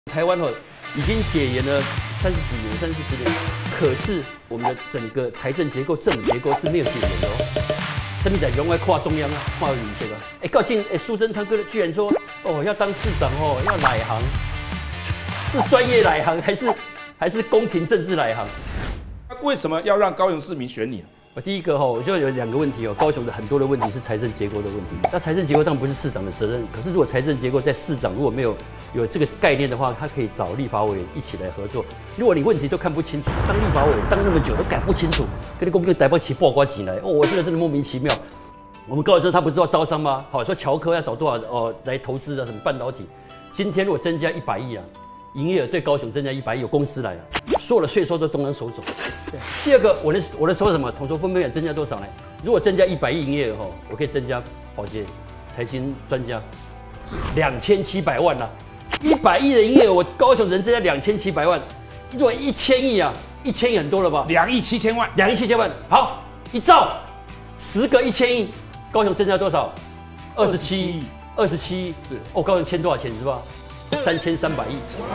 台湾已经解严了30几年、30-40年，可是我们的整个财政结构、政府结构是没有解严的哦。什么在容外跨中央啊，跨民这个？高兴苏贞昌哥居然说要当市长要来行，是专业来行还是宫廷政治来行？ 为什么要让高雄市民选你？ 第一个我就有2个问题高雄的很多的问题是财政结构的问题。那财政结构当然不是市长的责任，可是如果财政结构在市长如果没有这个概念的话，他可以找立法委员一起来合作。如果你问题都看不清楚，当立法委员当那么久都搞不清楚，跟你公跟台北起报关起来我觉得真的莫名其妙。我们高雄市他不是要招商吗？说侨科要找多少来投资什么半导体？今天如果增加100亿营业额对高雄增加100亿，有公司来所有的税收都中央收走。第二个，我的说什么？统筹分配增加多少呢？如果增加100亿营业额我可以增加保洁、财经专家2700万100亿的营业额，我高雄人增加2700万。如果1000亿1000亿很多了吧 ？2亿7千万 ，2亿7千万。好，1兆，10个1000亿，高雄增加多少？27亿，27亿是高雄欠多少钱？你知道吗？3300亿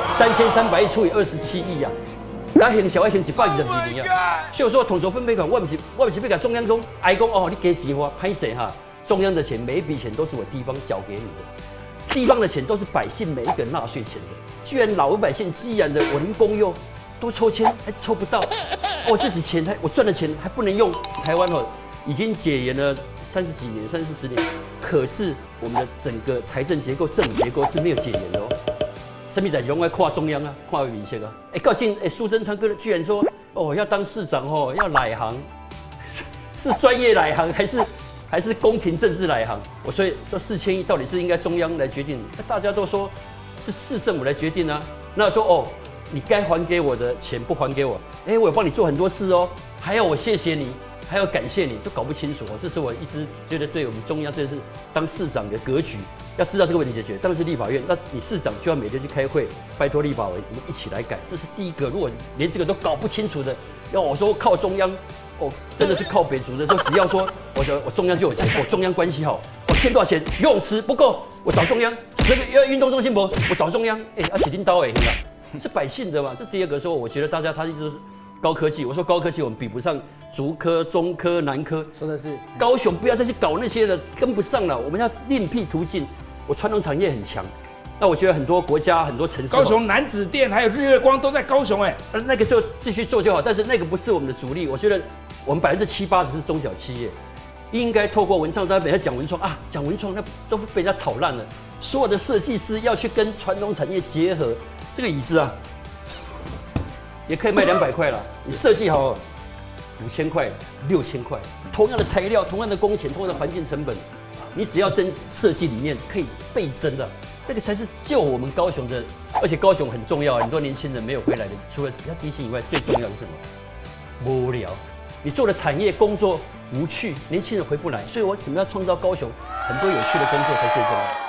，3300亿除以27亿咱行小要行122年所以我说统筹分配款，我不是要给中央中哀公你给钱我拍谁中央的钱每一笔钱都是我地方缴给你的，地方的钱都是百姓每一个纳税钱的，居然老百姓既然的我连公用都抽签还抽不到，我自己钱我赚的钱还不能用。台湾已经解严了30几年、30-40年，可是我们的整个财政结构、政府结构是没有解严的哦。什么在容外跨中央跨民这个？高兴苏贞昌哥居然说要当市长要来行，是专业来行还是宫廷政治来行？所以这4000亿到底是应该中央来决定？大家都说是市政府来决定那说你该还给我的钱不还给我，我有帮你做很多事还要我谢谢你，还要感谢你，都搞不清楚这是我一直觉得对我们中央这是当市长的格局。要知道这个问题解决，当然是立法院。那你市长就要每天去开会，拜托立法委员我们一起来改，这是第一个。如果连这个都搞不清楚的，要我说靠中央，真的是靠北族的时候，只要说我中央就有钱，我中央关系好，我欠多少钱，游泳池不够，我找中央；10个运动中心不，我找中央。起领导是百姓的嘛？这第二个说，我觉得大家他一直高科技，我说高科技我们比不上竹科、中科、南科， 说的是高雄不要再去搞那些了，跟不上了，我们要另辟途径。我传统产业很强，那我觉得很多国家、很多城市， 高雄南子店还有日月光都在高雄那个就继续做就好，但是那个不是我们的主力。我觉得我们70%-80%是中小企业，应该透过文创，大家每天讲文创讲文创那都被人家炒烂了。所有的设计师要去跟传统产业结合，这个椅子也可以卖200块了，你设计好5000块、6000块，同样的材料、同样的工钱、同样的环境成本。你只要真设计理念可以倍增的，那个才是救我们高雄的。而且高雄很重要，很多年轻人没有回来的，除了比较低薪以外，最重要的是什么？无聊。你做的产业工作无趣，年轻人回不来，所以我怎么样创造高雄很多有趣的工作才最重要。